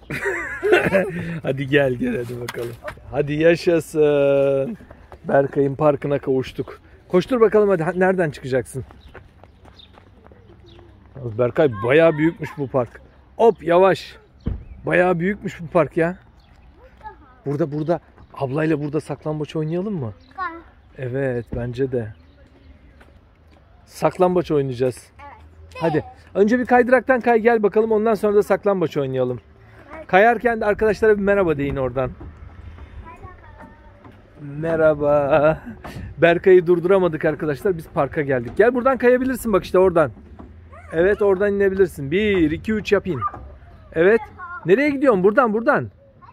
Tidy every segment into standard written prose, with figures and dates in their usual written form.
Hadi gel hadi bakalım. Hadi yaşasın. Berkay'ın parkına kavuştuk. Koştur bakalım hadi, nereden çıkacaksın? Berkay bayağı büyükmüş bu park. Hop yavaş. Bayağı büyükmüş bu park ya. Burada ablayla burada saklambaç oynayalım mı? Evet bence de. Saklambaç oynayacağız. Hadi. Önce bir kaydıraktan kay gel bakalım, ondan sonra da saklambaç oynayalım. Kayarken de arkadaşlara bir merhaba deyin oradan. Merhaba. Berkay'ı durduramadık arkadaşlar. Biz parka geldik. Gel buradan kayabilirsin bak işte oradan. Evet oradan inebilirsin. 1, 2, 3 yapayım. Evet. Nereye gidiyorsun? Buradan.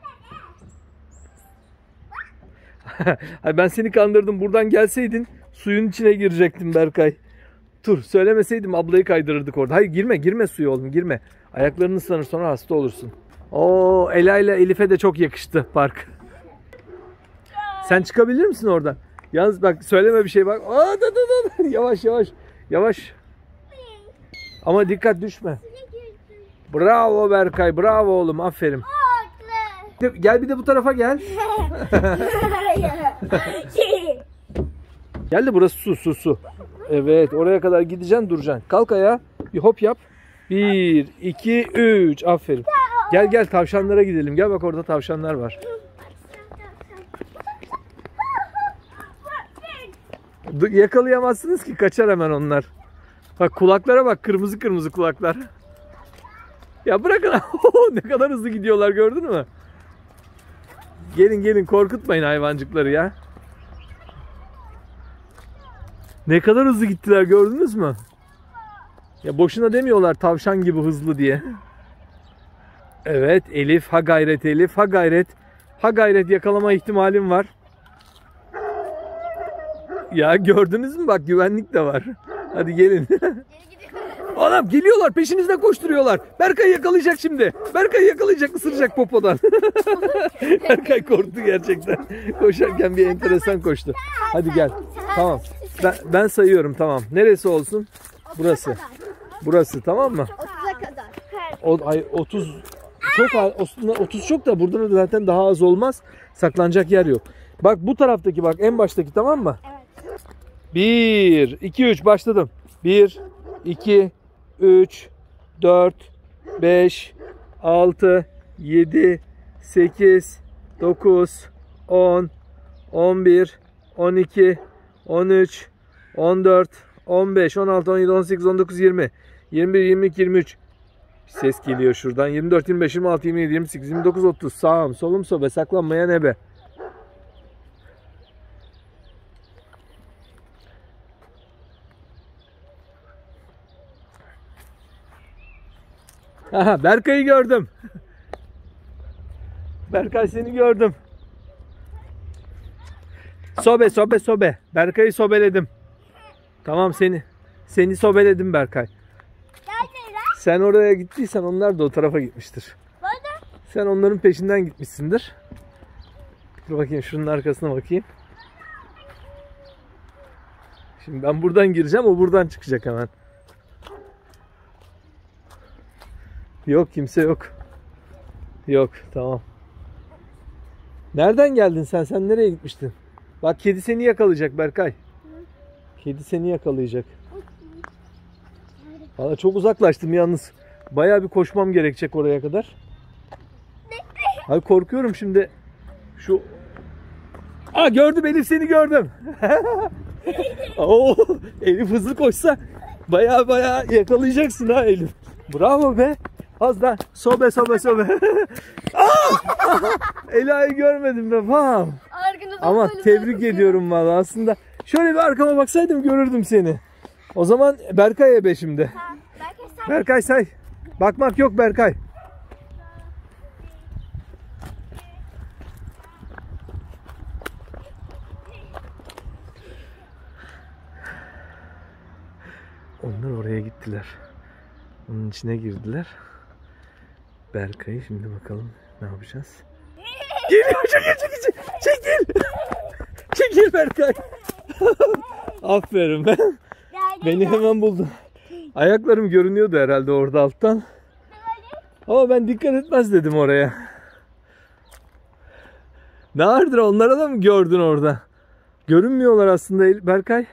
Ben seni kandırdım. Buradan gelseydin suyun içine girecektin Berkay. Dur söylemeseydim ablayı kaydırırdık orada. Hayır girme suya oğlum girme. Ayaklarını ıslanır sonra hasta olursun. Oo Ela ile Elif'e de çok yakıştı park. Sen çıkabilir misin oradan? Yalnız bak söyleme bir şey bak. Aa, Yavaş. Ama dikkat düşme. Bravo Berkay, bravo oğlum, aferin. Gel bir de bu tarafa gel. Gel de burası su. Evet oraya kadar gideceksin, duracaksın. Kalk ayağa, bir hop yap. 1, 2, 3 aferin. Gel tavşanlara gidelim. Gel bak orada tavşanlar var. Yakalayamazsınız ki, kaçar hemen onlar. Bak kulaklara bak, kırmızı kulaklar. Ya bırakın. Ne kadar hızlı gidiyorlar, gördün mü? Gelin korkutmayın hayvancıkları ya. Ne kadar hızlı gittiler, gördünüz mü? Ya boşuna demiyorlar tavşan gibi hızlı diye. Evet Elif, ha gayret Elif, ha gayret. Ha gayret, yakalama ihtimalim var. Ya gördünüz mü, bak güvenlik de var. Hadi gelin. Anam geliyorlar, peşinizden koşturuyorlar. Berkay yakalayacak şimdi. Berkay yakalayacak, ısıracak popodan. Berkay korktu gerçekten. Koşarken bir enteresan koştu. Hadi gel. Tamam. Ben sayıyorum, tamam. Neresi olsun? Burası. Burası tamam mı? 30'a kadar. 30 çok, 30 çok da burada da zaten daha az olmaz. Saklanacak yer yok. Bak bu taraftaki, bak en baştaki, tamam mı? Evet. 1, 2, 3 başladım. 1, 2, 3, 4, 5, 6, 7, 8, 9, 10, 11, 12, 13, 14, 15, 16, 17, 18, 19, 20, 21, 22, 23. Ses geliyor şuradan. 24, 25, 26, 27, 28, 29, 30. Sağım, solum, sobe. Saklanmayan ebe. Aha, Berkay'ı gördüm. Berkay seni gördüm. Sobe. Berkay'ı sobeledim. Tamam seni sobeledim Berkay. Sen oraya gittiysen onlar da o tarafa gitmiştir. Sen onların peşinden gitmişsindir. Dur bakayım şunun arkasına bakayım. Şimdi ben buradan gireceğim, o buradan çıkacak hemen. Yok kimse yok. Yok tamam. Nereden geldin sen? Sen nereye gitmiştin? Bak kedi seni yakalayacak Berkay. Kedi seni yakalayacak. Valla çok uzaklaştım yalnız. Bayağı bir koşmam gerekecek oraya kadar. Ay korkuyorum şimdi. Şu... Aa gördüm, Elif seni gördüm. Oo, Elif hızlı koşsa bayağı yakalayacaksın ha Elif. Bravo be. Az da sobe. Ela'yı görmedim be falan. Ama tebrik ediyorum valla. Aslında şöyle bir arkama baksaydım görürdüm seni. O zaman Berkay ebe şimdi. Berkay say. Bakmak yok Berkay. Onlar oraya gittiler. Onun içine girdiler. Berkay'ı şimdi bakalım ne yapacağız. Geliyor, çekil. Çekil Berkay. Aferin ben. Beni hemen buldun. Ayaklarım görünüyordu herhalde orada alttan. Ama ben dikkat etmez dedim oraya. Ne vardır, onlara da mı gördün orada? Görünmüyorlar aslında Berkay.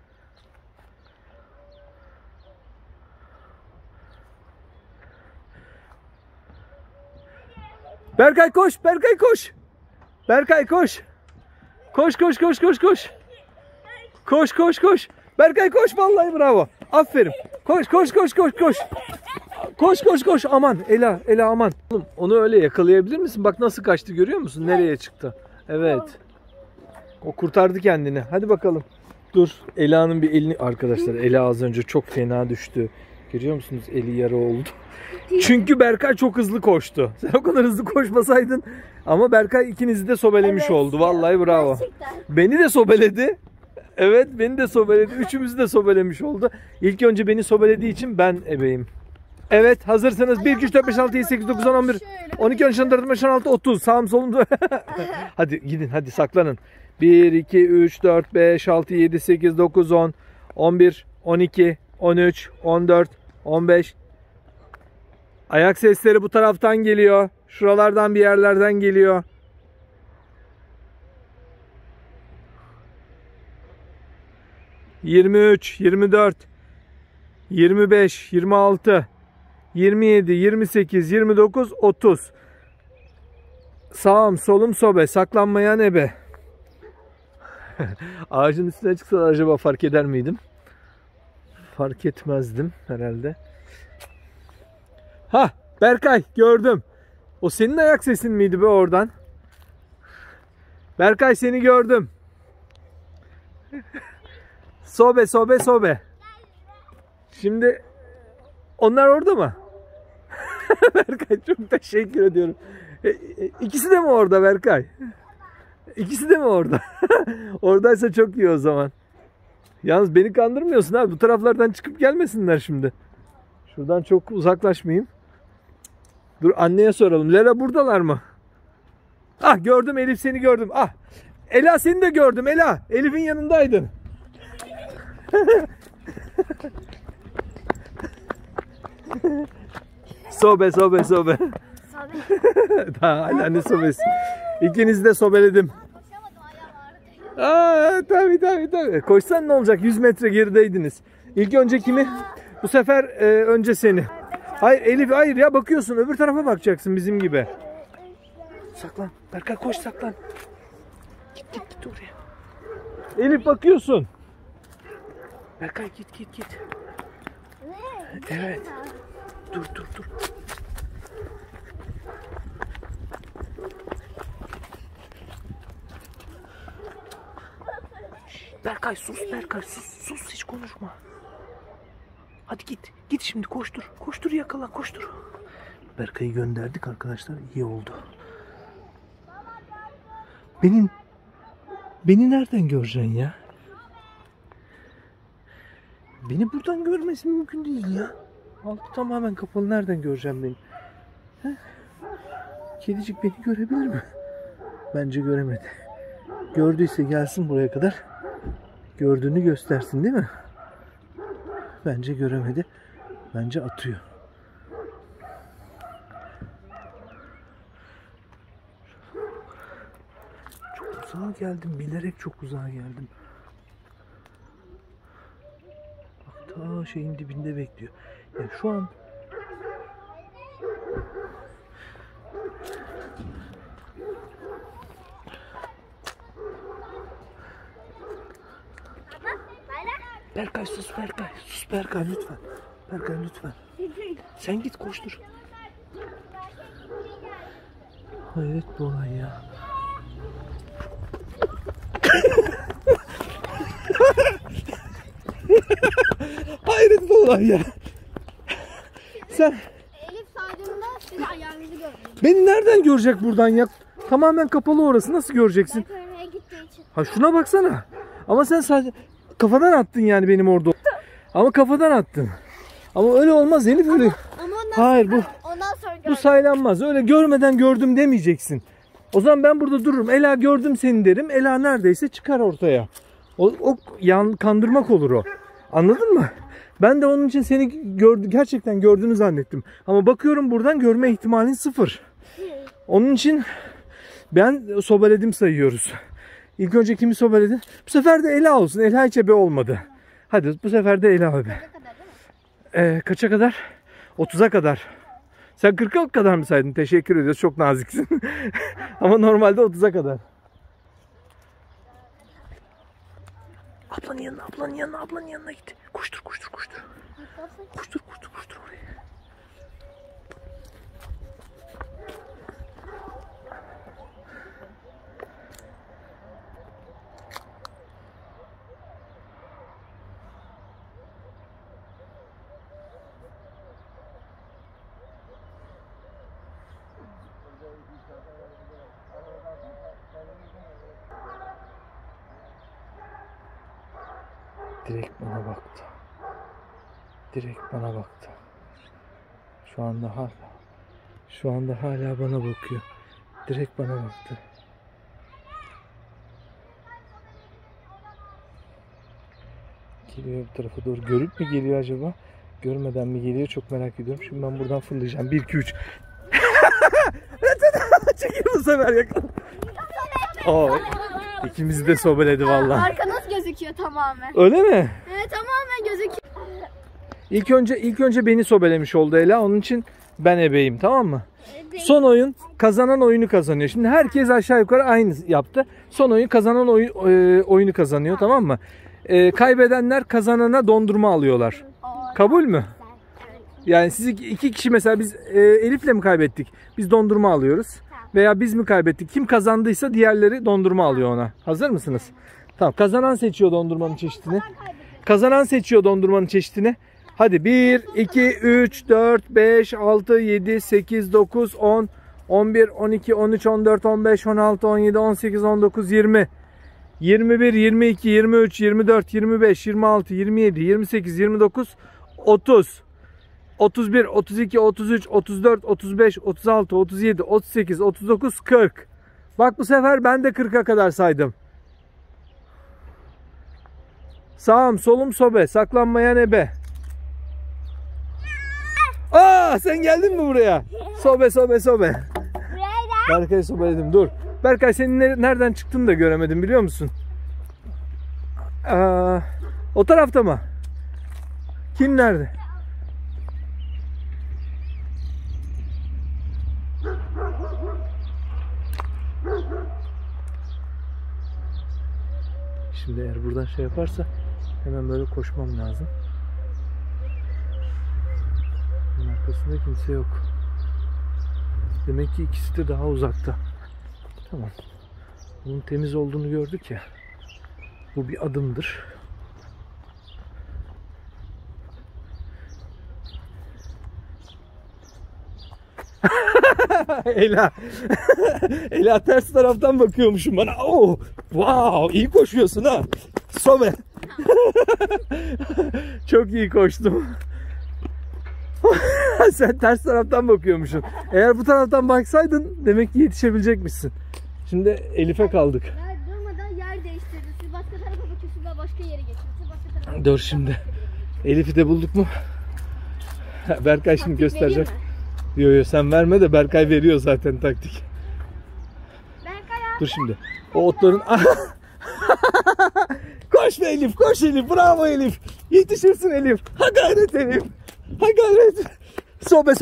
Berkay koş, Berkay koş. Berkay koş. Koş koş koş koş koş. Koş koş koş. Berkay koş, vallahi bravo. Aferin. Koş koş koş koş koş. Koş koş koş, aman Ela, Ela aman. Onu öyle yakalayabilir misin? Bak nasıl kaçtı, görüyor musun? Nereye çıktı? Evet. O kurtardı kendini. Hadi bakalım. Dur. Ela'nın bir elini, arkadaşlar Ela az önce çok fena düştü. Görüyor musunuz? Eli yara oldu. Çünkü Berkay çok hızlı koştu. Sen o kadar hızlı koşmasaydın, ama Berkay ikinizi de sobelemiş evet, oldu. Vallahi bravo. Gerçekten. Beni de sobeledi. Evet, beni de sobeledi. Üçümüzü de sobelemiş oldu. İlk önce beni sobelediği için ben ebeyim. Evet, hazırsanız 1, 2, 3, 4, 5, 6, 7, 8, 9, 10, 11, 12, 13, 14, 15, 16, 30. Sağım solum. Hadi gidin, hadi saklanın. 1, 2, 3, 4, 5, 6, 7, 8, 9, 10, 11, 12, 13, 14, 15. Ayak sesleri bu taraftan geliyor. Şuralardan bir yerlerden geliyor. ...23, 24... ...25, 26... ...27, 28, 29, 30... ...sağım solum sobe... ...saklanmayan ebe... ...ağacın üstüne çıksa acaba fark eder miydim? Fark etmezdim herhalde. Ha, Berkay gördüm. O senin ayak sesin miydi be oradan? Berkay seni gördüm. Sobe sobe sobe. Şimdi onlar orada mı? Berkay çok teşekkür ediyorum. İkisi de mi orada Berkay? İkisi de mi orada? Oradaysa çok iyi o zaman. Yalnız beni kandırmıyorsun abi. Bu taraflardan çıkıp gelmesinler şimdi. Şuradan çok uzaklaşmayayım. Dur anneye soralım. Lela buradalar mı? Ah gördüm, Elif seni gördüm. Ah Ela seni de gördüm Ela. Elif'in yanındaydın. Sobe sobe sobe. Daha hala ne sobesi. İkinizi de sobeledim. Aa, tabii. Koşsan ne olacak? 100 metre gerideydiniz. İlk önce kimi? Bu sefer önce seni. Hayır Elif, hayır ya, bakıyorsun öbür tarafa bakacaksın bizim gibi. Saklan. Berkay koş, saklan. Git oraya. Elif bakıyorsun. Berkay git. Evet. Dur. Berkay sus, Berkay sus hiç konuşma. Hadi git şimdi, koştur yakala, koştur. Berkay'ı gönderdik arkadaşlar, iyi oldu. Beni nereden göreceksin ya? Beni buradan görmesi mümkün değil ya. Altı tamamen kapalı, nereden göreceğim beni? Heh. Kedicik beni görebilir mi? Bence göremedi. Gördüyse gelsin buraya kadar. Gördüğünü göstersin, değil mi? Bence göremedi. Bence atıyor. Çok uzağa geldim. Bilerek çok uzağa geldim. Bak ta şeyin dibinde bekliyor. Yani şu an Berkay sus, Berkay lütfen. Berkay lütfen. Sen git, koştur. Hayret bu olay ya. Hayret bu olay ya. Sen Elif saydığında siz ayağınızı gördüm. Beni nereden görecek buradan ya? Tamamen kapalı orası. Nasıl göreceksin? Ha şuna baksana. Ama sen sadece kafadan attın yani benim orada. Ama kafadan attın. Ama öyle olmaz Elif, öyle. Ama hayır bu saylanmaz. Öyle görmeden gördüm demeyeceksin. O zaman ben burada dururum. Ela gördüm seni derim. Ela neredeyse çıkar ortaya. O kandırmak olur o. Anladın mı? Ben de onun için seni gerçekten gördüğünü zannettim. Ama bakıyorum buradan görme ihtimalin 0. Onun için ben sobeledim sayıyoruz. İlk önce kimi sobeledin? Bu sefer de Ela olsun. Ela hiç ebe olmadı. Hadi bu sefer de Ela ebe. Kaça kadar? 30'a kadar. Sen 40'a kadar mı saydın? Teşekkür ediyoruz. Çok naziksin. Ama normalde 30'a kadar. Ablanın yanına git. Koştur. Koştur oraya. Direkt bana baktı. Şu anda hala bana bakıyor. Direkt bana baktı. Geliyor bu tarafa doğru. Görüp mü geliyor acaba? Görmeden mi geliyor? Çok merak ediyorum. Şimdi ben buradan fırlayacağım. 1, 2, 3. Çekil bu sefer yakala. İkimizi de sobeledi vallahi. Arkanız gözüküyor tamamen. Öyle mi? Evet, tamamen gözüküyor. İlk önce beni sobelemiş oldu Ela. Onun için ben ebeyim, tamam mı? Son oyun kazanan oyunu kazanıyor. Şimdi herkes aşağı yukarı aynı yaptı. Son oyun kazanan oyunu kazanıyor, tamam mı? Kaybedenler kazanana dondurma alıyorlar. Kabul mü? Yani siz iki kişi mesela biz Elif'le mi kaybettik? Biz dondurma alıyoruz. Veya biz mi kaybettik? Kim kazandıysa diğerleri dondurma alıyor ona. Hazır mısınız? Tamam. Kazanan seçiyor dondurmanın çeşidini. Hadi 1, 2, 3, 4, 5, 6, 7, 8, 9, 10, 11, 12, 13, 14, 15, 16, 17, 18, 19, 20, 21, 22, 23, 24, 25, 26, 27, 28, 29, 30, 31, 32, 33, 34, 35, 36, 37, 38, 39, 40. Bak bu sefer ben de 40'a kadar saydım. Sağım solum sobe, saklanmayan ebe. Sen geldin mi buraya? Sobe. Berkay'ı sobeledim, dur. Berkay senin nereden çıktığını da göremedim, biliyor musun? O tarafta mı? Kim nerede? Şimdi eğer buradan şey yaparsa hemen böyle koşmam lazım. Bunun arkasında kimse yok. Demek ki ikisi de daha uzakta. Tamam. Bunun temiz olduğunu gördük ya. Bu bir adımdır. Ela. Ela ters taraftan bakıyormuşum bana. Wow, iyi koşuyorsun ha. Sobe. Çok iyi koştum. Sen ters taraftan bakıyormuşsun. Eğer bu taraftan baksaydın demek ki yetişebilecekmişsin. Şimdi Elif'e kaldık. Ya durmadan yer değiştirdiniz. Siz başka tarafa bakıyorsunuz, ben başka yere geçiyorsunuz. Dur şimdi. Elif'i de bulduk mu? Berkay şimdi gösterecek. Yo sen verme de Berkay veriyor zaten taktik. Berkay abi. Dur şimdi. O otların... Koş be Elif, koş Elif. Bravo Elif. Yetişirsin Elif. Ha gayret Elif. Ha gayret. Sobe.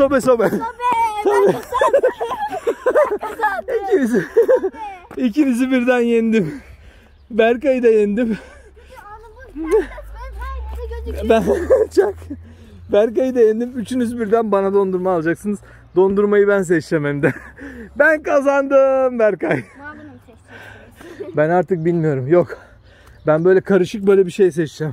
İkinizi birden yendim. Berkay'ı da yendim. Berkay'ı da yendim. Üçünüz birden bana dondurma alacaksınız. Dondurmayı ben seçeceğim hem de. Ben kazandım Berkay. Ben artık bilmiyorum. Yok. Ben böyle karışık böyle bir şey seçeceğim.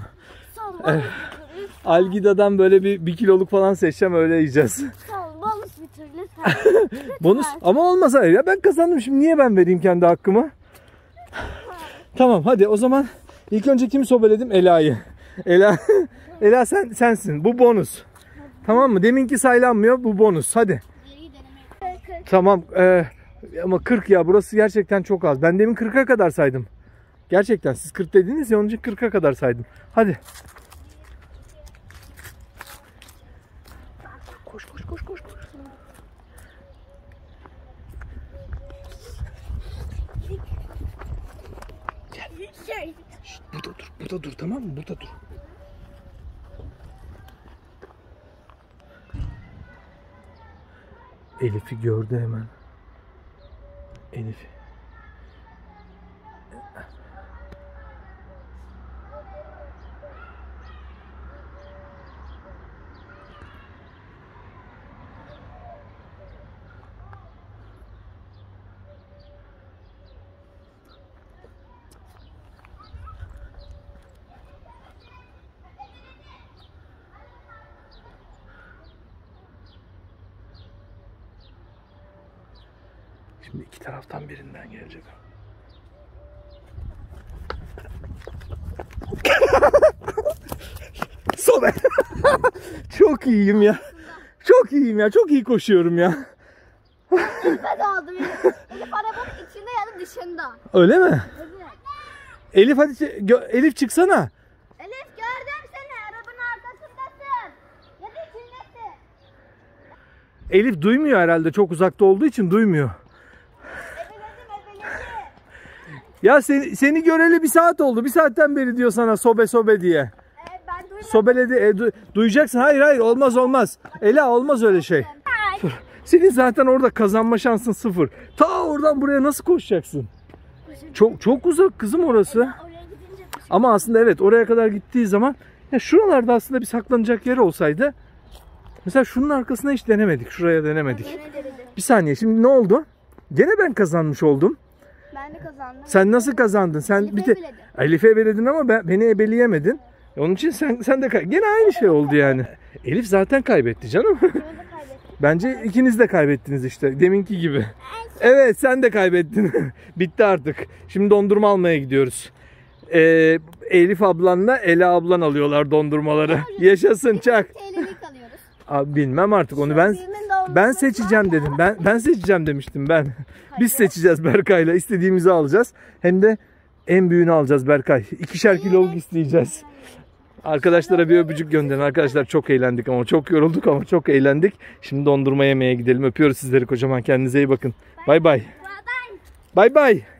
Algida'dan böyle bir kiloluk falan seçeceğim, öyle yiyeceğiz. Bonus bir türlü. Bonus ama olmasa ya, ben kazandım şimdi, niye ben vereyim kendi hakkımı? Tamam hadi o zaman ilk önce kimi sobeledim? Ela'yı. Ela sensin. Bu bonus. Tamam mı? Deminki saylanmıyor. Bu bonus. Hadi. Tamam. Ama 40 ya. Burası gerçekten çok az. Ben demin 40'a kadar saydım. Gerçekten. Siz 40 dediniz ya, onun için 40'a kadar saydım. Hadi. Şşt, burada dur tamam mı? Burada dur. Elif'i gördü hemen. Elif. Şimdi iki taraftan birinden gelecek. Sobe. Çok iyiyim ya. Çok iyiyim ya. Çok iyi koşuyorum ya. Ben aldım. Elif arabanın içinde ya da dışında. Öyle mi? Evet. Elif hadi Elif çıksana. Elif gördüm seni. Arabanın arkasındasın. Ya da içindesin. Elif duymuyor herhalde. Çok uzakta olduğu için duymuyor. Ebeledim. Ya seni göreli bir saat oldu. Bir saatten beri diyor sana sobe diye. Ben duymadım. Sobeledi. Duyacaksın. Hayır olmaz. Ela olmaz öyle şey. Senin zaten orada kazanma şansın sıfır. Ta oradan buraya nasıl koşacaksın? Çok uzak kızım orası. Oraya gidince Ama aslında evet oraya kadar gittiği zaman ya şuralarda aslında bir saklanacak yer olsaydı. Mesela şunun arkasına hiç denemedik. Şuraya denemedik. Bir saniye şimdi ne oldu? Gene ben kazanmış oldum. Ben de kazandım. Sen nasıl kazandın? Sen Elif'i bir de ebeledim. Elif'i ebeledin ama beni ebeleyemedin. Onun için sen de gene aynı şey oldu yani. Elif zaten kaybetti canım. Bunu da kaybettim. Bence ikiniz de kaybettiniz işte. Deminki gibi. Evet sen de kaybettin. Bitti artık. Şimdi dondurma almaya gidiyoruz. Elif ablanla Ela ablan alıyorlar dondurmaları. Yaşasın çak. TL'lik alıyoruz. Abi bilmem artık onu ben seçeceğim dedim. Ben seçeceğim demiştim ben. Biz seçeceğiz Berkay'la. İstediğimizi alacağız. Hem de en büyüğünü alacağız Berkay. 2'şer kiloluk isteyeceğiz. Arkadaşlara bir öpücük gönderin. Arkadaşlar çok eğlendik ama çok yorulduk ama çok eğlendik. Şimdi dondurma yemeye gidelim. Öpüyoruz sizleri kocaman. Kendinize iyi bakın. Bay bay. Bay bay.